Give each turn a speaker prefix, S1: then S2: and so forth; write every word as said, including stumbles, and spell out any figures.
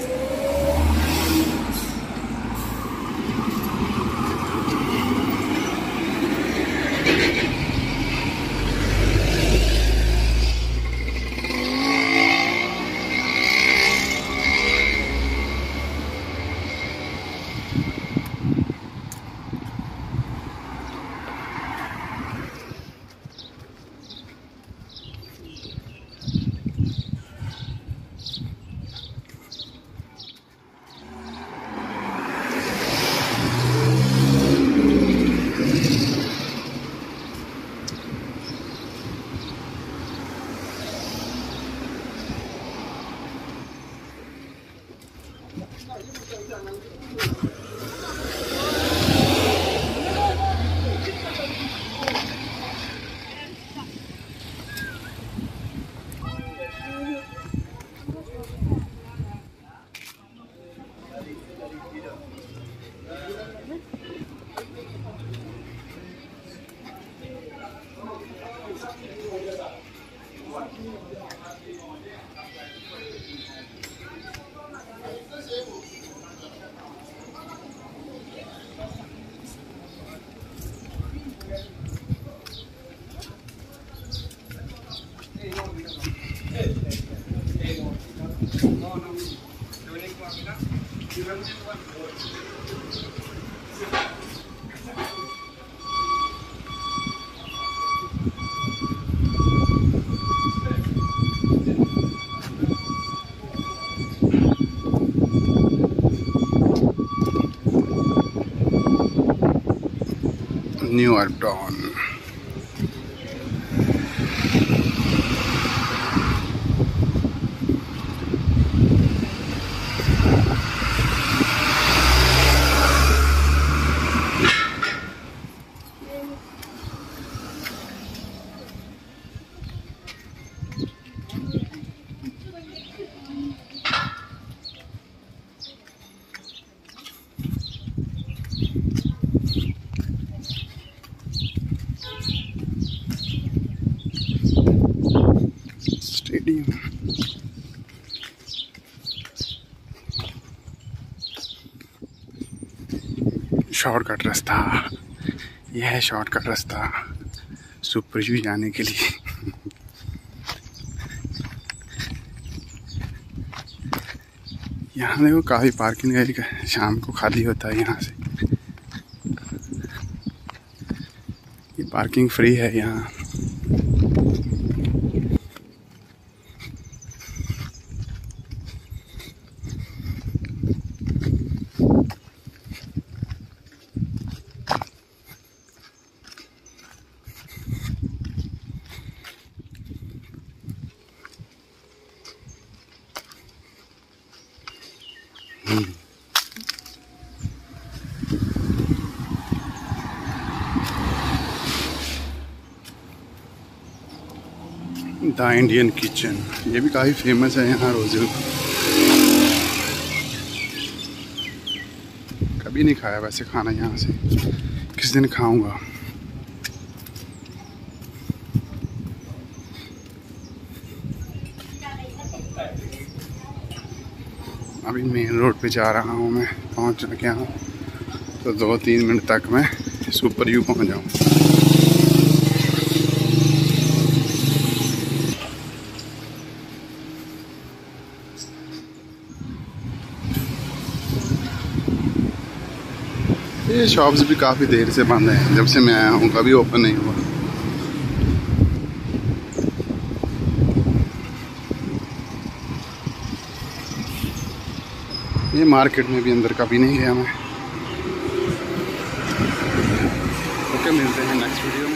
S1: New uptown. Shortcut रास्ता, यह है शॉर्टकट रास्ता सुपर यू जाने के लिए। यहाँ देखो काफ़ी पार्किंग है, शाम को खाली होता है यहाँ से। ये पार्किंग फ्री है यहाँ। द इंडियन किचन, ये भी काफ़ी फेमस है यहाँ रोज़। कभी नहीं खाया वैसे खाना यहाँ से, किस दिन खाऊंगा। अभी मेन रोड पे जा रहा हूँ मैं, पहुँच गया हूँ तो दो तीन मिनट तक मैं सुपर यू पहुँच जाऊँ। ये शॉप्स भी काफ़ी देर से बंद हैं, जब से मैं आया हूँ कभी ओपन नहीं हुआ। ये मार्केट में भी अंदर कभी नहीं गया मैं। ओके, मिलते हैं नेक्स्ट वीडियो में।